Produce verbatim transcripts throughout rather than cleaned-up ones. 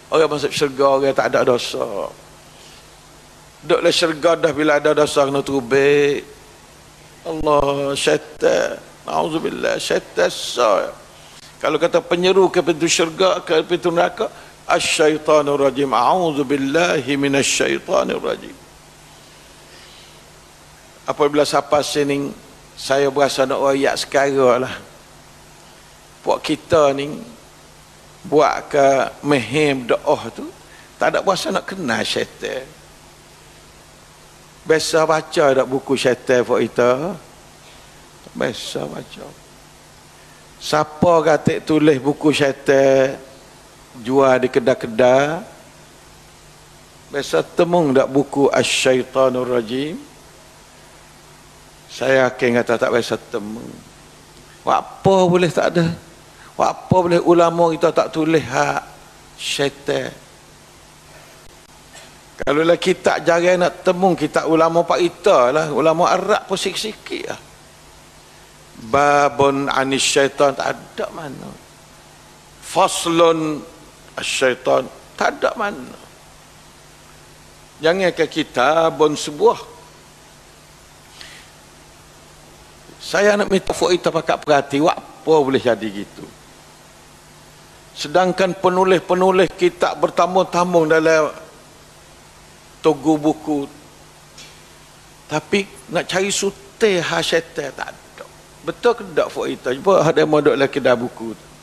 Orang masuk syurga, orang tak ada dosa. Duduklah syurga dah, bila ada dosa kena tubik. Allah, syaitan. Na'udzubillah, syaitan sah. Kalau kata penyeru ke pintu syurga, ke pintu neraka, asyaitanur rajim. A'udzubillahi minasyaitanir rajim. Apabila siapa sini, saya berasa nak rakyat sekarang lah. Buat kita ni, buat ke mehim doa tu, tak ada berasa nak kenal syaitan. Biasa baca tak buku syaitan buat kita? Biasa baca. Siapa kata tulis buku syaitan, jual di kedai-kedai? Biasa temung tak buku Asy-Syaitanur Rajim? Saya yakin kata tak biasa temu. Apa boleh tak ada? Apa boleh ulama kita tak tulis hak syaitan? Kalau lah kita jarang nak temu kitab ulama pak kita lah, ulama Arab pun sikit-sikit lah. Babun anis syaitan tak ada mana. Faslun syaitan tak ada mana. Jangan ke kitabun sebuah. Saya nak minta fuk kita pakat perhati, apa boleh jadi gitu. Sedangkan penulis-penulis kitab bertambung-tambung dalam togo buku, tapi nak cari sutai ha syaitan tak ada. Betul ke tak fuk kita? Cuba ada modok lagi dah buku tu.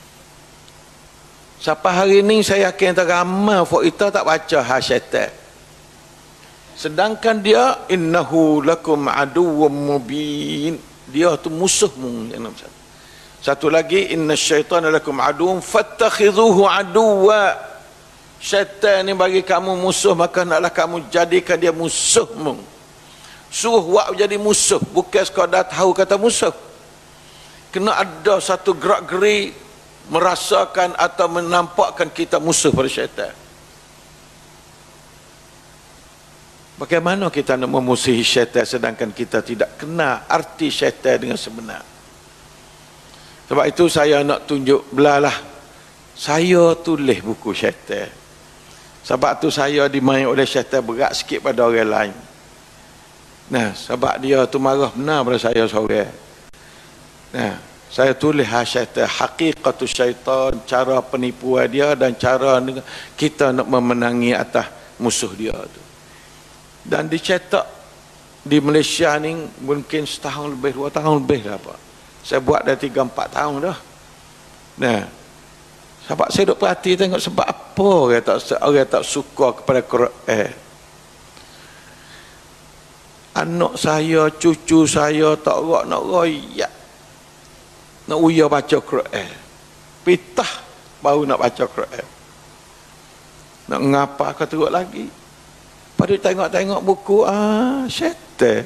Sampai hari ni saya yakin tak ramai fuk kita tak baca ha syaitan. Sedangkan dia innahu lakum aduwwum mubin. Dia tu musuhmu. Satu lagi, inna syaitana lakum aduwwun fattakhidhuhu aduwwa. Syaitan ni bagi kamu musuh, maka naklah kamu jadikan dia musuhmu. Suruh buat jadi musuh, bukan sekadar tahu kata musuh. Kena ada satu gerak-geri merasakan atau menampakkan kita musuh pada syaitan. Bagaimana kita nak memusuhi syaitan sedangkan kita tidak kenal arti syaitan dengan sebenar? Sebab itu saya nak tunjuk belalah. Saya tulis buku syaitan. Sebab tu saya dimain oleh syaitan berat sikit pada orang lain. Nah, sebab dia tu marah benar pada saya seorang. Nah, saya tulis ha syaitan, haqiqatus syaitan, cara penipuan dia dan cara kita nak memenangi atas musuh dia tu. Dan dicetak di Malaysia ni mungkin setahun lebih, dua tahun lebih dah Pak. Saya buat dah tiga empat tahun dah. Nah, sebab saya duk perhati tengok sebab apa orang tak orang tak suka kepada Quran. Anak saya, cucu saya tak rak nak royak, nak uya baca Quran. Pitah baru nak baca Quran. Nak ngapa kau teruk lagi? Pada tengok-tengok buku ah syaitan.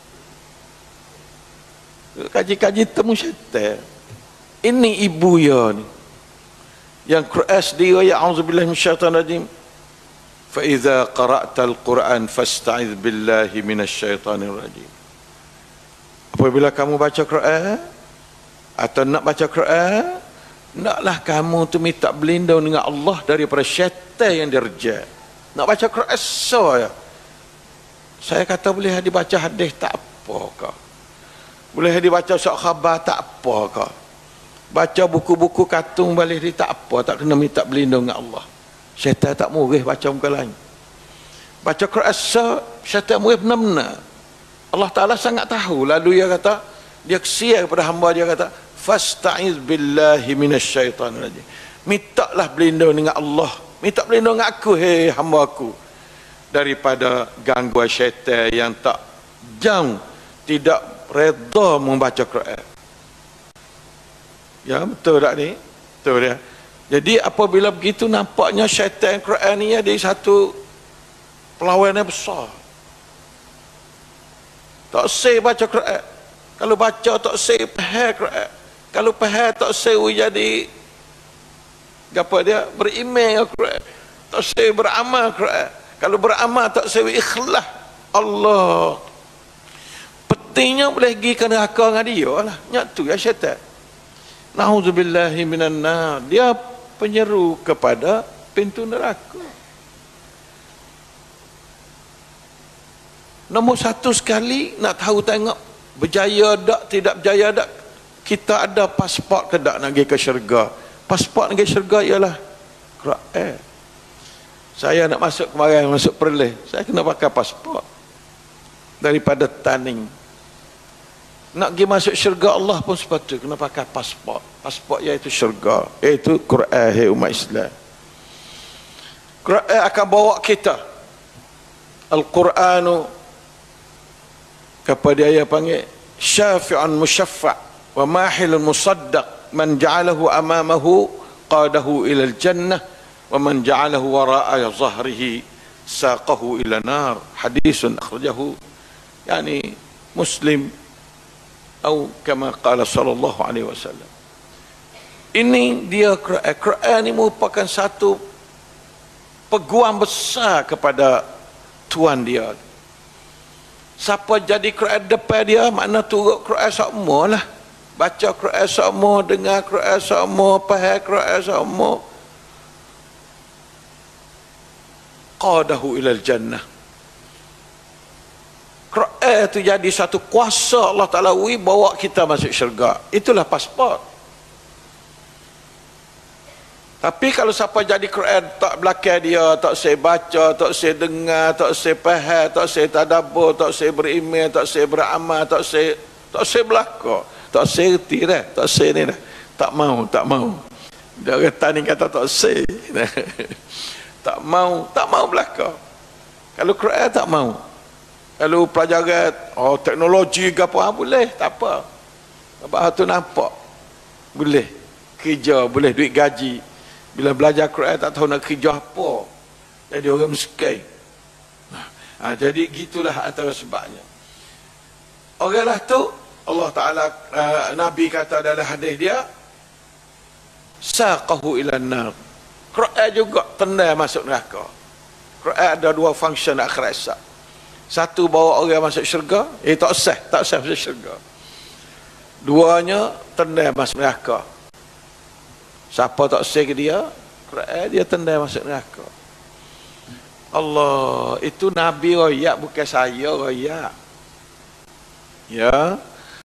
Kaji-kaji temu syaitan. Ini ibu ya ni. Yang Quran sendiri ya auzubillahi minasyaitanir rajim. Fa idza qara'tal Quran fasta'iz billahi minasyaitanir rajim. Apabila kamu baca Quran atau nak baca Quran, naklah kamu tu minta berlindung dengan Allah daripada syaitan yang dirja. Nak baca Quran saya. Saya kata boleh dibaca hadis tak apa kah? Boleh dibaca surat khabar tak apa kah? Baca buku-buku kartun balik dia tak apa, tak kena minta berlindung dengan Allah. Syaitan tak murih baca muka lain. Baca Quran saya, syaitan murih benar-benar. Allah Ta'ala sangat tahu. Lalu dia kata, dia kesian kepada hamba dia kata, fasta'iz billahi minasyaitanir rajim. Mintalah berlindung dengan Allah. Minta berlindung dengan aku, hei hamba aku, daripada gangguan syaitan yang tak jauh, tidak reda membaca Quran. Ya, betul tak ni? Betul dia. Jadi apabila begitu nampaknya syaitan Quran ni ada satu perlawanan besar. Tak say baca Quran. Kalau baca tak say faham Quran. Kalau faham tak say jadi apa dia beriman dengan Quran, tak saya beramal Quran. Kalau beramal tak saya ikhlas. Allah pentingnya boleh pergi ke neraka dengan dia lah. Nyak tu ya syaitan. Na'udzubillahi minan nar. Dia penyeru kepada pintu neraka. Nombor satu sekali nak tahu tengok berjaya tak, tidak berjaya tak, kita ada pasport ke tak nak pergi ke syurga. Pasport nak pergi syurga ialah Quran. Saya nak masuk kemarin, masuk Perlis, saya kena pakai pasport daripada Taning. Nak pergi masuk syurga Allah pun sepatutnya kena pakai pasport. Pasport iaitu syurga, iaitu Quran. Hai umat Islam, Quran akan bawa kita. Al-Quranu kepada dia panggil syafi'un musyaffa' wa mahilun musaddaq, man ja'alahu amamahu qadahu ila al-jannah wa man ja'alahu wara'a zahrihi saqahu ila nar. Hadisun akhrajahu yani Muslim atau kama qala sallallahu alaihi wasallam. Ini dia Quran. Quran ini merupakan satu peguam besar kepada Tuhan dia. Siapa jadi Quran depan dia, makna turut Quran semua lah. Baca Quran semua, dengar Quran semua, faham Quran semua. Qadahu ilal jannah. Quran itu jadi satu kuasa Allah Ta'ala bawa kita masuk syurga. Itulah pasport. Tapi kalau siapa jadi Quran tak belakang dia, tak saya baca, tak saya dengar, tak saya faham, tak saya tadabbur, tak saya beriman, tak saya beramal, tak saya tak saya belakang, tak saya reti dah, tak saya ni dah. Tak mau, tak mau. Dia kata ni kata tak saya. Tak mau, tak mau belakang. Kalau Quran tak mau. Kalau pelajaran oh teknologi ke apa boleh, tak apa. Apa tu nampak. Boleh. Kerja, boleh duit gaji. Bila belajar Quran tak tahu nak kerja apa, jadi orang miskin. Ha, jadi gitulah antara sebabnya. Oranglah tu Allah Ta'ala uh, Nabi kata dalam hadis dia, saqahu ilan nar. Quran juga tendai masuk neraka. Quran ada dua function akhirat sah. Satu bawa orang masuk syurga, eh tak sah, tak sah masuk syurga. Duanya tendai masuk neraka. Siapa tak sah ke dia, Quran dia tendai masuk neraka. Allah, itu Nabi royak bukan saya royak. Ya.